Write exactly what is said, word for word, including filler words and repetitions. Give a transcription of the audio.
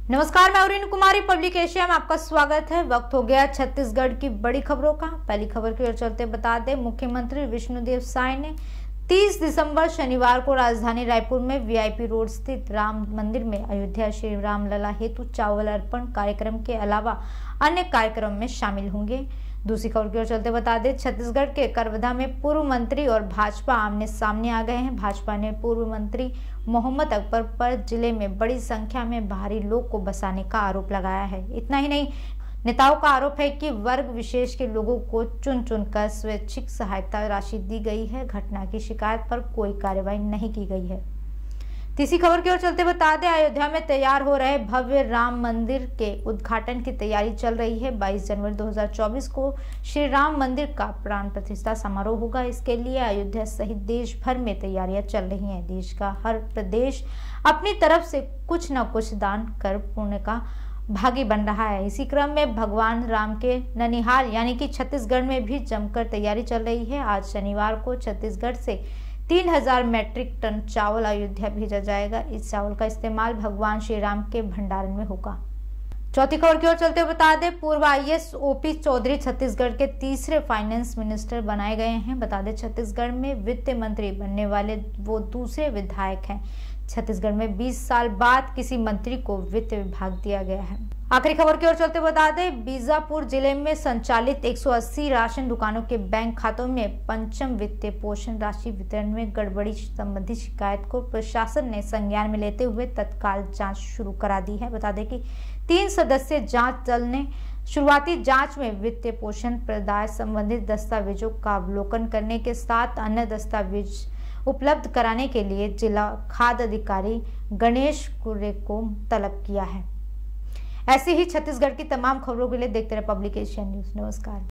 नमस्कार, मैं उरीन कुमारी public Asia में आपका स्वागत है। वक्त हो गया छत्तीसगढ़ की बड़ी खबरों का। पहली खबर की ओर चलते बता दें, मुख्यमंत्री विष्णुदेव साय ने तीस दिसंबर शनिवार को राजधानी रायपुर में वीआईपी रोड स्थित राम मंदिर में अयोध्या श्री राम लला हेतु चावल अर्पण कार्यक्रम के अलावा अन्य कार्यक्रम में शामिल होंगे। दूसरी खबर की ओर चलते बता दें, छत्तीसगढ़ के करवधा में पूर्व मंत्री और भाजपा आमने सामने आ गए हैं। भाजपा ने पूर्व मंत्री मोहम्मद अकबर पर जिले में बड़ी संख्या में बाहरी लोग को बसाने का आरोप लगाया है। इतना ही नहीं, नेताओं का आरोप है कि वर्ग विशेष के लोगों को चुन चुनकर स्वैच्छिक सहायता राशि दी गई है। घटना की शिकायत पर कोई कार्रवाई नहीं की गई है। तीसरी खबर की ओर चलते बता दें, अयोध्या में तैयार हो रहे भव्य राम मंदिर के उद्घाटन की तैयारी चल रही है। बाईस जनवरी दो हज़ार चौबीस को श्री राम मंदिर का प्राण प्रतिष्ठा समारोह होगा। इसके लिए अयोध्या सहित देश भर में तैयारियां चल रही हैं। देश का हर प्रदेश अपनी तरफ से कुछ न कुछ दान कर पुण्य का भागी बन रहा है। इसी क्रम में भगवान राम के ननिहाल यानी कि छत्तीसगढ़ में भी जमकर तैयारी चल रही है। आज शनिवार को छत्तीसगढ़ से तीन हजार मैट्रिक टन चावल अयोध्या भेजा जाएगा। इस चावल का इस्तेमाल भगवान श्री राम के भंडारण में होगा। चौथी खबर की ओर चलते बता दें, पूर्व आईएएस ओपी चौधरी छत्तीसगढ़ के तीसरे फाइनेंस मिनिस्टर बनाए गए हैं। बता दें, छत्तीसगढ़ में वित्त मंत्री बनने वाले वो दूसरे विधायक हैं। छत्तीसगढ़ में बीस साल बाद किसी मंत्री को वित्त विभाग दिया गया है। आखिरी खबर की ओर चलते बता दें, बीजापुर जिले में संचालित एक सौ अस्सी राशन दुकानों के बैंक खातों में पंचम वित्तीय पोषण राशि वितरण में गड़बड़ी संबंधी शिकायत को प्रशासन ने संज्ञान में लेते हुए तत्काल जांच शुरू करा दी है। बता दें कि तीन सदस्यीय जांच दल ने शुरुआती जांच में वित्तीय पोषण प्रदाय संबंधित दस्तावेजों का अवलोकन करने के साथ अन्य दस्तावेज उपलब्ध कराने के लिए जिला खाद्य अधिकारी गणेश कुर्रे को तलब किया है। ऐसे ही छत्तीसगढ़ की तमाम खबरों के लिए देखते रहे पब्लिक एशिया न्यूज। नमस्कार।